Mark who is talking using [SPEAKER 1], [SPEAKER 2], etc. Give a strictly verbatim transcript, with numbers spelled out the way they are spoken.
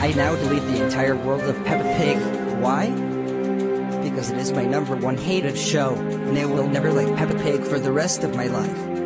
[SPEAKER 1] I now delete the entire world of Peppa Pig. Why? Because it is my number one hated show, and I will never like Peppa Pig for the rest of my life.